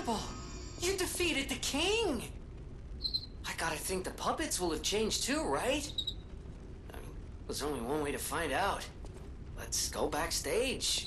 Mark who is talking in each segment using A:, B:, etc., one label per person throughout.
A: incredible! You defeated the king! I gotta think the puppets will have changed too, right? I mean, there's only one way to find out. Let's go backstage.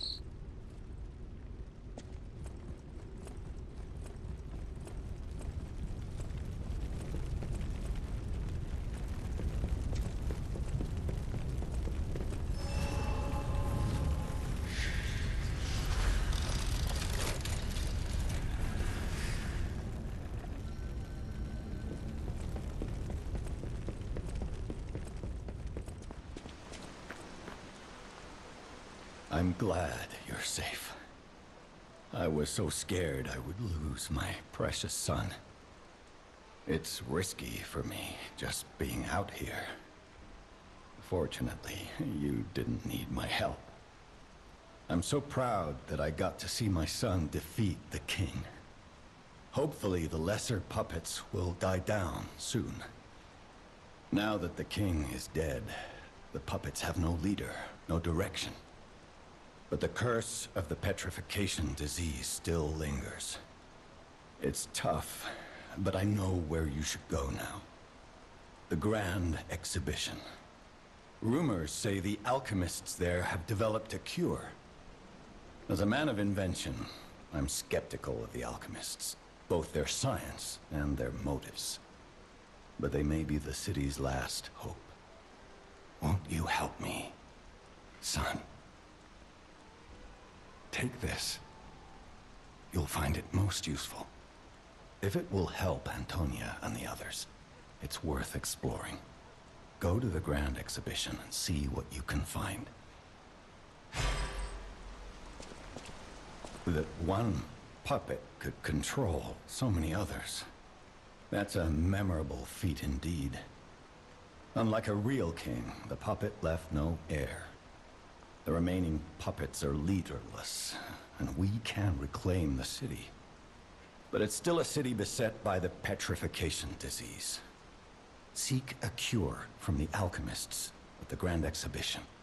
B: I'm glad you're safe. I was so scared I would lose my precious son. It's risky for me, just being out here. Fortunately, you didn't need my help. I'm so proud that I got to see my son defeat the king. Hopefully the lesser puppets will die down soon. Now that the king is dead, the puppets have no leader, no direction. But the curse of the petrification disease still lingers. It's tough, but I know where you should go now. The Grand Exhibition. Rumors say the alchemists there have developed a cure. As a man of invention, I'm skeptical of the alchemists, both their science and their motives. But they may be the city's last hope. Won't you help me, son? Take this. You'll find it most useful. If it will help Antonia and the others, it's worth exploring. Go to the Grand Exhibition and see what you can find. That one puppet could control so many others. That's a memorable feat indeed. Unlike a real king, the puppet left no heir. The remaining puppets are leaderless, and we can reclaim the city. But it's still a city beset by the petrification disease. Seek a cure from the alchemists at the Grand Exhibition.